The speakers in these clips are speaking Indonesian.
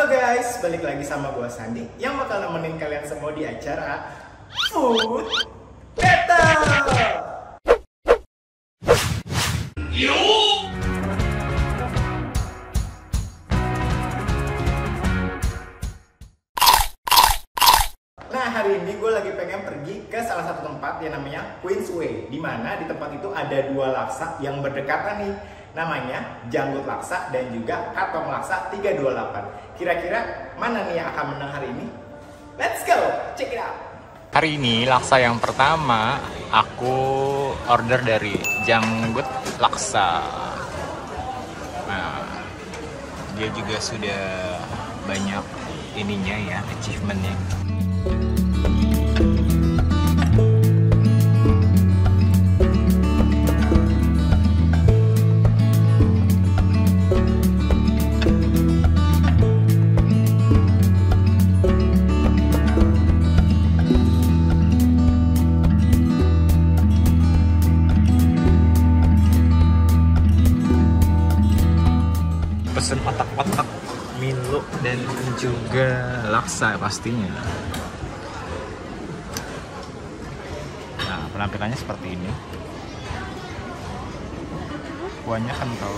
guys, balik lagi sama gua Sandi yang bakal nemenin kalian semua di acara Food Battle. Nah, hari ini gue lagi pengen pergi ke salah satu tempat yang namanya Queensway, di mana di tempat itu ada dua laksa yang berdekatan nih. Namanya Janggut Laksa dan juga Katong Laksa 328. Kira-kira mana nih yang akan menang hari ini? Let's go, check it out. Hari ini laksa yang pertama aku order dari Janggut Laksa. Nah, dia juga sudah banyak ininya ya, achievementnya. Pesen otak-otak, Milo, dan juga laksa pastinya. Nah, penampilannya seperti ini. Kuahnya kental.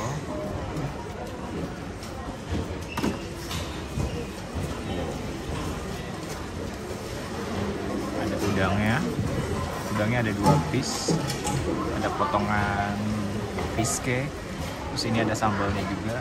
Ada udangnya. Udangnya ada 2 piece. Ada potongan piske. Terus ini ada sambalnya juga.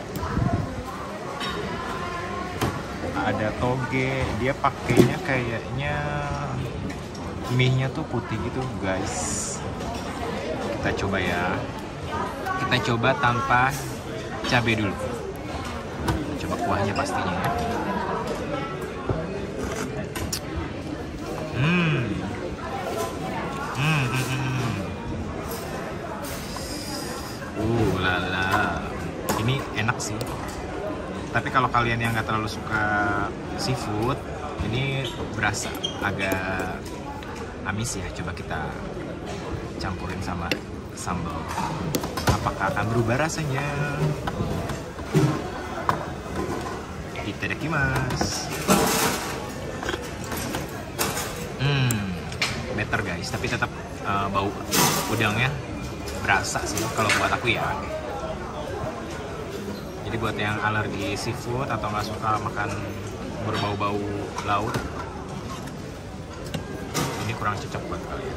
Ada toge, dia pakainya kayaknya mie-nya tuh putih gitu guys. Kita coba ya. Kita coba tanpa cabai dulu. Coba kuahnya pastinya ya. Lala. Ini enak sih. Tapi kalau kalian yang nggak terlalu suka seafood, ini berasa agak amis ya. Coba kita campurin sama sambal. Apakah akan berubah rasanya? Itadakimasu. Better guys. Tapi tetap bau udangnya berasa sih kalau buat aku ya. Jadi buat yang alergi seafood atau nggak suka makan berbau-bau laut, ini kurang cocok buat kalian.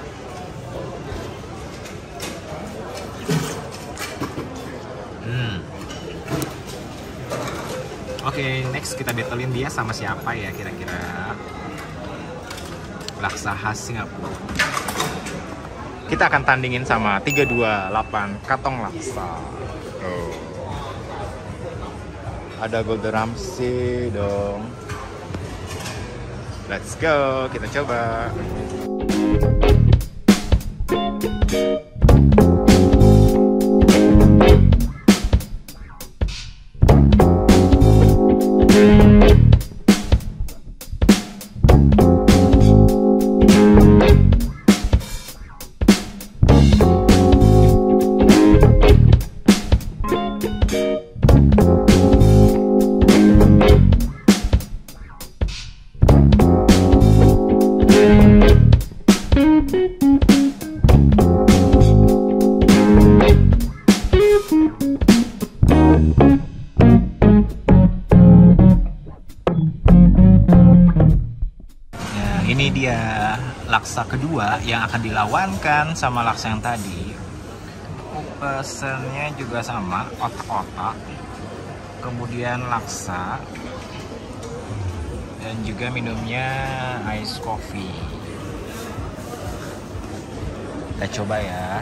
Oke, next kita battlein dia sama siapa ya kira-kira? Laksa khas Singapura. Kita akan tandingin sama 328 Katong Laksa. Ada Gordon Ramsay dong. Let's go, kita coba. Ini dia laksa kedua yang akan dilawankan sama laksa yang tadi. Pesennya juga sama, otak-otak. Kemudian laksa. Dan juga minumnya ice coffee. Kita coba ya.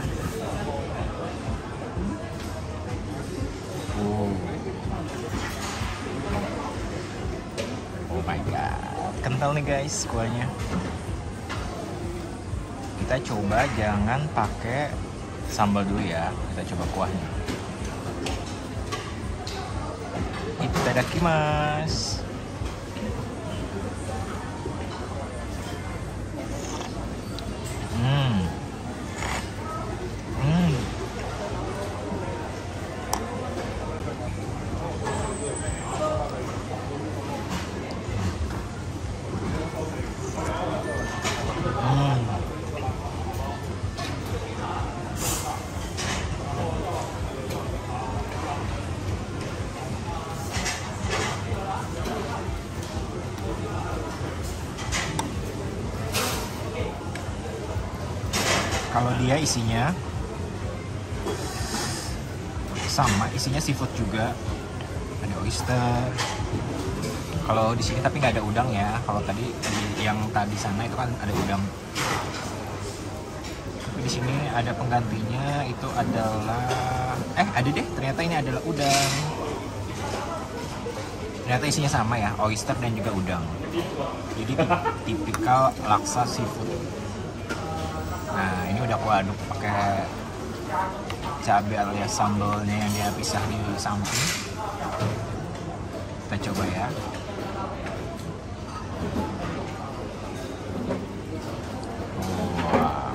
Oh my god. Kental nih guys kuahnya. Kita coba jangan pakai sambal dulu ya. Kita coba kuahnya. Itadakimasu. Kalau dia isinya sama, isinya seafood juga. Ada oyster. Kalau di sini tapi nggak ada udang ya. Kalau tadi yang tadi sana itu kan ada udang. Tapi di sini ada penggantinya, itu adalah ada deh. Ternyata ini adalah udang. Ternyata isinya sama ya, oyster dan juga udang. Jadi tipikal laksa seafood. Nah, ini udah aku aduk pakai cabai alias sambalnya yang dia pisah di samping. Kita coba ya. Wow.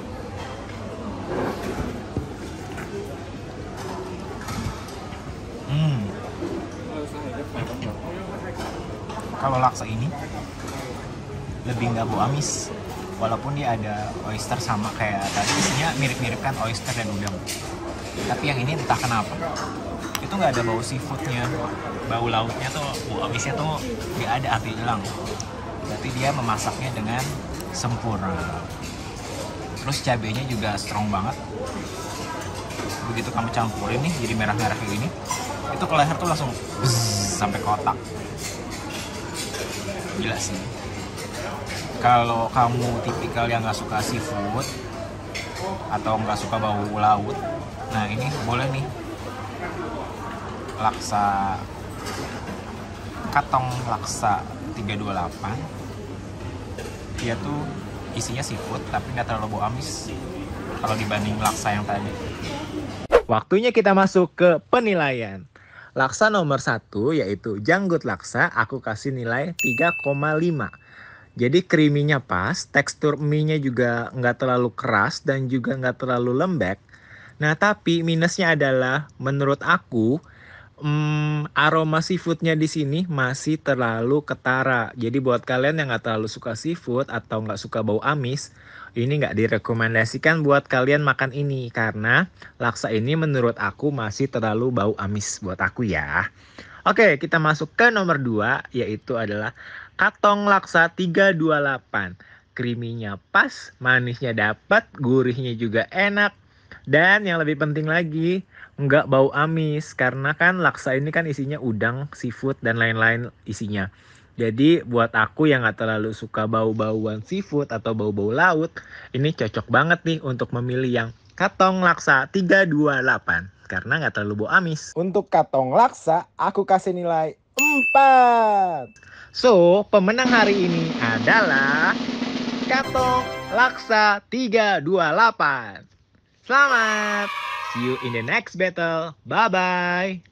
Kalau laksa ini lebih nggak bau amis, walaupun dia ada oyster sama kayak tadi, isinya mirip-mirip kan oyster dan udang. Tapi yang ini entah kenapa itu nggak ada bau seafoodnya, bau lautnya tuh, bau amisnya tuh nggak ada, arti hilang. Berarti dia memasaknya dengan sempurna. Terus cabenya juga strong banget. Begitu kamu campurin nih jadi merah-merah kayak gini, itu ke leher tuh langsung sampai kotak. Gila sih. Kalau kamu tipikal yang nggak suka seafood atau nggak suka bau laut, nah ini boleh nih laksa, katong laksa 328. Dia tuh isinya seafood tapi nggak terlalu bau amis kalau dibanding laksa yang tadi. Waktunya kita masuk ke penilaian. Laksa nomor 1 yaitu janggut laksa, aku kasih nilai 3,5. Jadi creamy-nya pas, tekstur mie-nya juga nggak terlalu keras dan juga nggak terlalu lembek. Nah tapi minusnya adalah menurut aku aroma seafoodnya di sini masih terlalu ketara. Jadi buat kalian yang nggak terlalu suka seafood atau nggak suka bau amis, ini nggak direkomendasikan buat kalian makan ini karena laksa ini menurut aku masih terlalu bau amis buat aku ya. Oke, kita masuk ke nomor 2 yaitu adalah katong laksa 328. Creamy-nya pas, manisnya dapat, gurihnya juga enak. Dan yang lebih penting lagi, nggak bau amis karena kan laksa ini kan isinya udang, seafood dan lain-lain isinya. Jadi buat aku yang nggak terlalu suka bau-bauan seafood atau bau-bau laut, ini cocok banget nih untuk memilih yang katong laksa 328 karena nggak terlalu bau amis. Untuk katong laksa, aku kasih nilai 4. So, pemenang hari ini adalah katong laksa 328. Selamat! See you in the next battle. Bye-bye!